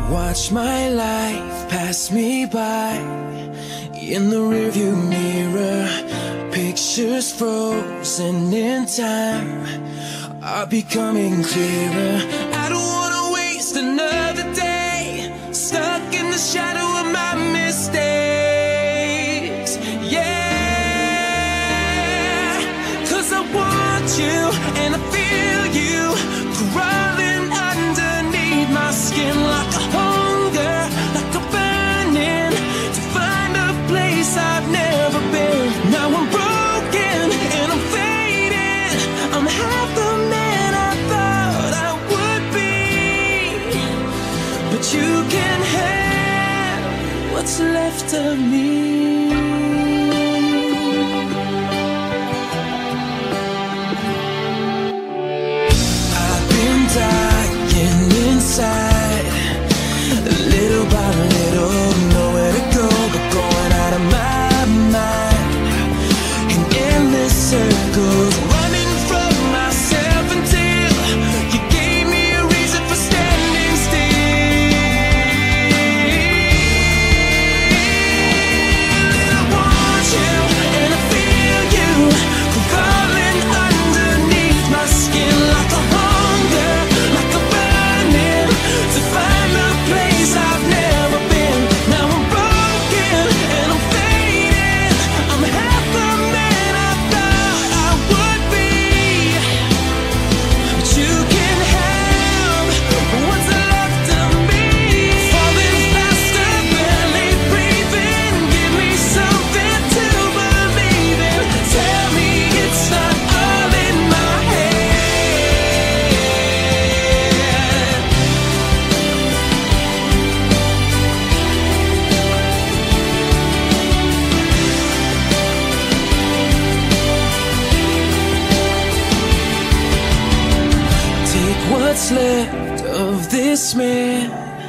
Watch my life pass me by in the rearview mirror. Pictures frozen in time are becoming clearer. I don't wanna waste another day stuck in the shadow of my mistakes. Yeah, 'cause I want you and I feel you crawling underneath my skin like a hunger, like a burning to find a place I've never been. Now I'm broken and I'm fading. I'm half the man I thought I would be, but you can have what's left of me. I've been dying inside, little by little, nowhere to go but going out of my mind in endless circles, running from myself until you gave me a reason for standing still. And I want you and I feel you crawling underneath my skin like a hunger, like a burning to find a place I've never been. Now I'm broken and I'm fading. I'm half the man I thought I would be, but you can have what's left of me. Falling faster, barely breathing. Give me something to believe in. Tell me it's not all in my head. Take what's left of this man,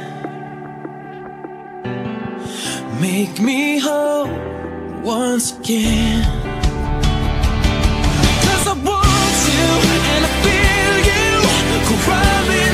make me whole once again. 'Cause I want you and I feel you crawling